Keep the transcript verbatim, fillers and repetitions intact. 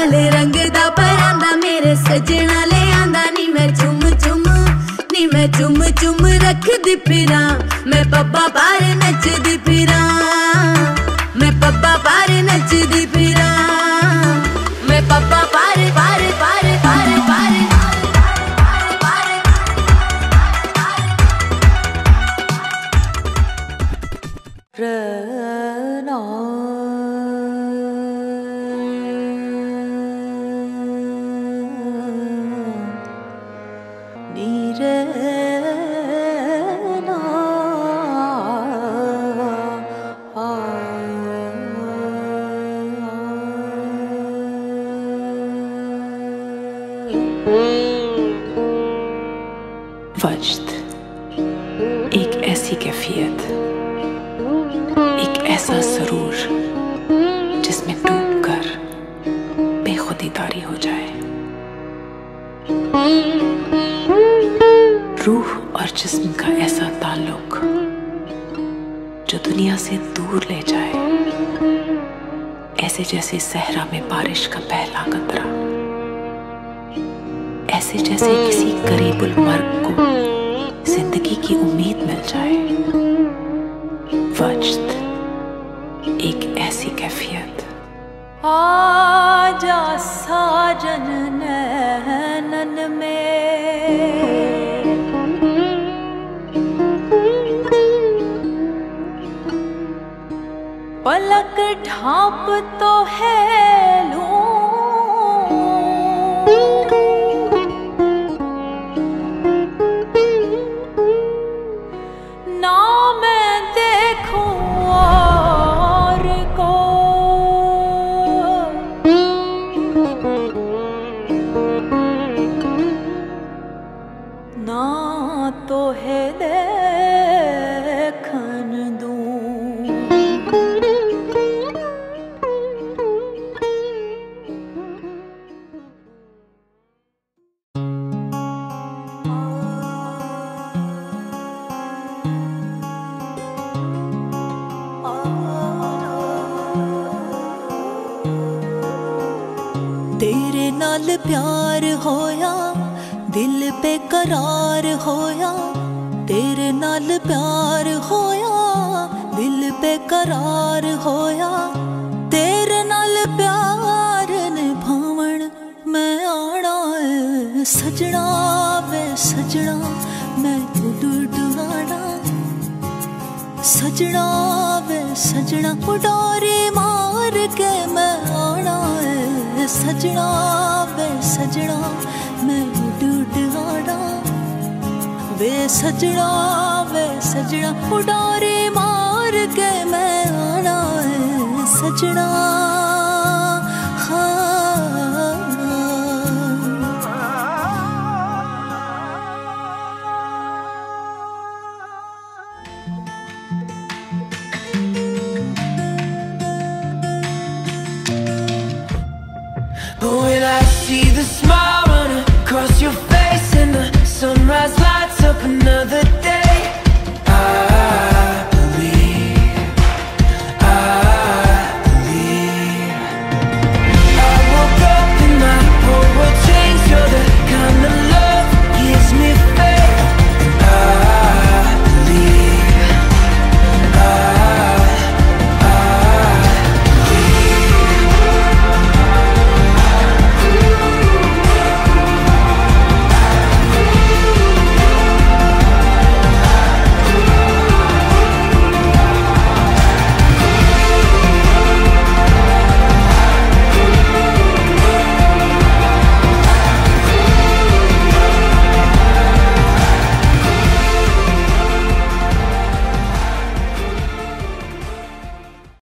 काले रंग दा परांदा मेरे सजना ले आंदा नी मैं चुम चुम नी मैं चुम चुम रख दी फिरा मैं पब्बा बार नचदी फिरा मैं पब्बा बार नचदी फिरा मैं पब्बा बार बार बार बार बार रना नीरना वज्द एक ऐसी कैफियत, एक ऐसा सरूर जिसमें डूबकर बेखुदी तारी हो जाए। रूह और जिस्म का ऐसा ताल्लुक जो दुनिया से दूर ले जाए, ऐसे जैसे सहरा में बारिश का पहला कतरा, ऐसे जैसे किसी करीबुल मर्ग को जिंदगी की उम्मीद मिल जाए। वज्द एक ऐसी कैफियत। आजा साजन नैनन में पलक ढांप तो है लूं ना मैं देखूं और को ना तो है देखन दूं। तेरे नाल प्यार होया दिल पे करार होया, तेरे नाल प्यार होया दिल पे करार होया, तेरे नाल प्यार निभावण मैं आना है सजना वे सजना मैं उड़ उड़ आना सजना वे सजना उडारी मार के मैं आना है सजना वे सजना मैं उड़ उड़ आना वे सजना वे सजना उडारी मार के मैं आना है सजना। But when I see the smile run across your face and the sunrise lights up another day,